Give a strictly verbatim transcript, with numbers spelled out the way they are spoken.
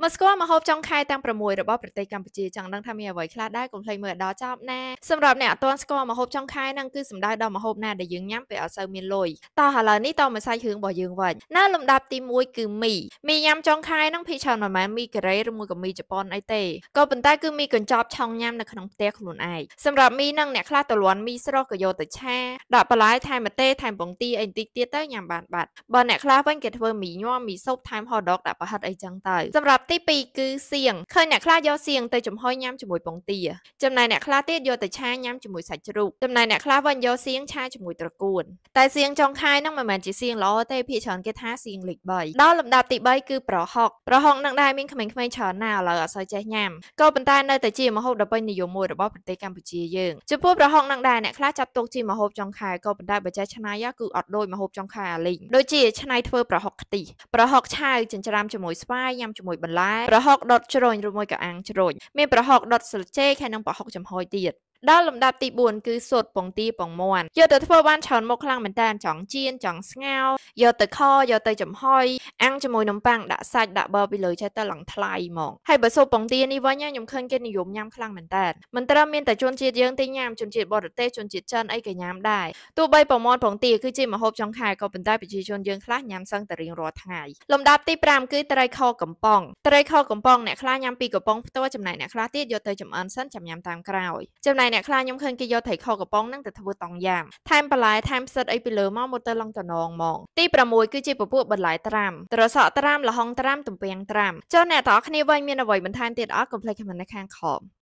មកស្គាល់ម្ហូបចុងខែទាំងប្រាំមួយរបស់ប្រទេសកម្ពុជាចង់ដឹងថាមានអ្វីខ្លះដែរកុំភ្លេចមើលដល់ចប់ណាសម្រាប់អ្នកអត់ទាន់ស្គាល់ម្ហូបចុងខែហ្នឹងគឺសំដៅដល់ម្ហូបណាដែលយើងញ៉ាំពេលអត់សូវមានលុយតោះឥឡូវនេះតមកសាច់រឿងរបស់យើងវិញនៅលំដាប់ទីមួយគឺមីមីញ៉ាំចុងខែហ្នឹងភាគច្រើនមិនមែនមីកូរ៉េឬមួយក៏មីជប៉ុនអីទេក៏ប៉ុន្តែគឺមីកញ្ចប់ឆុងញ៉ាំនៅក្នុងផ្ទះខ្លួនឯងសម្រាប់មីហ្នឹងអ្នកខ្លះទៅលាន់មីស្រស់ក៏យកទៅឆាដាក់បន្លែថែមម្ទេសថែមពងទាអីបន្តិចទៀតទៅញ៉ាំបានបាត់បើអ្នកខ្លះវិញគេធ្វើមីញ័រមីស៊ុបថែម hot dog ដាក់ប្រហិតអីចឹងទៅសម្រាប់ទីពីរគឺសៀងឃើញអ្នកខ្លះយកសៀងទៅចំហុយញ៉ាំជាមួយពងទាចំណែកអ្នកខ្លះទៀតយកទៅឆាញ៉ាំជាមួយសាច់ជ្រូកចំណែកអ្នកខ្លះវិញយកសៀងឆាជាមួយត្រកួនតែសៀងចុងខែហ្នឹងមិនមែនជាសៀងល្អទេភាគច្រើនគេថាសៀងលេខបីដល់លំដាប់ទីបីគឺប្រហុកប្រហុកនឹងដែរមានក្មេងៗច្រើនណាស់ឥឡូវអត់សូវចេះញ៉ាំក៏ប៉ុន្តែនៅតែជាម្ហូបដ៏ពេញនិយមមួយរបស់ប្រទេសកម្ពុជាយើងចំពោះប្រហុកនឹងដែរអ្នកខ្លះចាត់ទុកជាម្ហូបចុងខែក៏ប៉ុន្តែបើចេះច្នៃគឺអត់ដូចម្ហូបចុងខែអាលីងដូចជាច្នៃធ្វើប្រហុកខ្ទិះប្រហុកឆៅចិញ្ច្រាំជាមួយស្វាយញ៉ាំជាមួយបន្លែប្រហុកដុតជ្រញ់ឬមួយក៏អាំងជ្រញ់មានប្រហុកដុតស្លឹកចេកហើយនិងប្រហុកចំហុយទៀតដល់លំដាប់ទីបួនគឺស៊ុតពងទាពងមាន់យកទៅធ្វើបានច្រើនមុខខ្លាំងមែនតើចង់ចៀនចង់ស្ងោរយកទៅខយកទៅចំហុយអាំងជាមួយនំប៉័ងដាក់សាច់ដាក់ប័រពីលើចេះទៅឡើងថ្លៃហ្មងហើយបើស៊ុបពងទានេះវិញខ្ញុំឃើញគេនិយមញ៉ាំខ្លាំងមែនតើមិនត្រឹមមានតែជនជាតិយើងទេញ៉ាំជនជាតិបរទេសជនជាតិចិនអីក៏ញ៉ាំដែរទោះបីពងមាន់ពងទាគឺជាម្ហូបចុងខែក៏ប៉ុន្តែប្រជាជនយើងខ្លះញ៉ាំសឹងតែរៀងរាល់ថ្ងៃលំដាប់ទីប្រាំគឺត្រីខកំប៉ុងត្រីខកំប៉ុងអ្នកខ្លះញ៉ាំពីកំប៉ុងផ្ទាល់ចំណែកអ្នកខ្លះទៀតយកទៅចម្អិនសិនចាំញ៉ាំតាមក្រោយចំណែកអ្នកខ្លះខ្ញុំឃើញគេយកត្រីខកំប៉ុងហ្នឹងទៅធ្វើតង់យ៉ាំថែមបន្លែថែមផ្សិតអីពីលើមកមកទៅឡងតំណងហ្មងទីប្រាំមួយគឺជាពពួកបន្លែត្រាំត្រសក់ត្រាំល្ហុងត្រាំទំពាំងត្រាំចុះអ្នកទាំងអស់គ្នាវិញមានអ្វីបន្ថែមទៀតអត់កុំភ្លេចខមមិននៅខាងខម